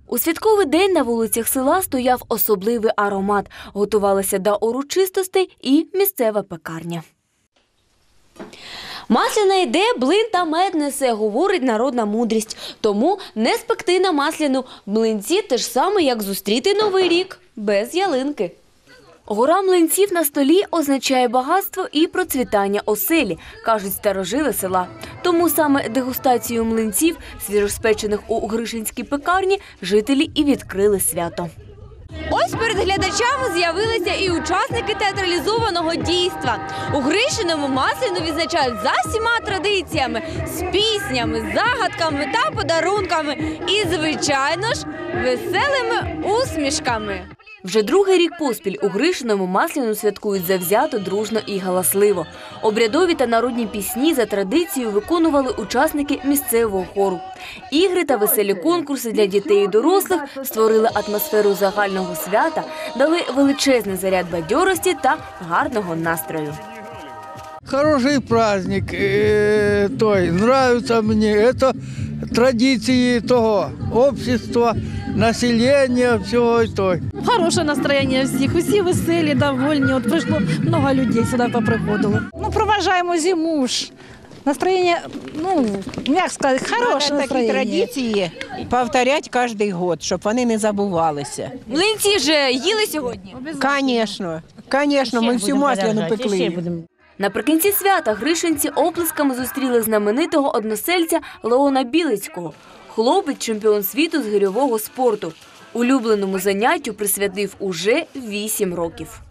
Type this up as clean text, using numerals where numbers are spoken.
У святковий день на вулицях села стояв особливий аромат. Готувалися до урочистостей і місцева пекарня. Масляна йде, блин та мед несе, говорить народна мудрість. Тому не спекти на масляну млинці те ж саме, як зустріти Новий рік без ялинки. Гора млинців на столі означає багатство і процвітання оселі, кажуть старожили села. Тому саме дегустацію млинців, свіжоспечених у Гришинській пекарні, жителі і відкрили свято. Ось перед глядачами з'явилися і учасники театралізованого дійства. У Гришиному масляну відзначають за всіма традиціями – з піснями, загадками та подарунками. І, звичайно ж, веселими усмішками. Вже другий рік поспіль у Гришиному масляну святкують завзято, дружно і галасливо. Обрядові та народні пісні за традицією виконували учасники місцевого хору. Ігри та веселі конкурси для дітей і дорослих створили атмосферу загального свята, дали величезний заряд бадьорості та гарного настрою. Хороший праздник, нравится мне. Это традиции того общества, населения, всего этого. Хороше настроєння всіх, усі веселі, довольні. От прийшло багато людей сюди поприходило. Проважаємо зиму ж. Настроєння, як сказати, хороше настроєння. Такі традиції повторяти кожен рік, щоб вони не забувалися. Млинці вже їли сьогодні? Звісно, ми всю масляну пекли. Наприкінці свята гришинці оплесками зустріли знаменитого односельця Леона Білицького. Хлопець – чемпіон світу з гирьового спорту. Улюбленому заняттю присвятив уже 8 років.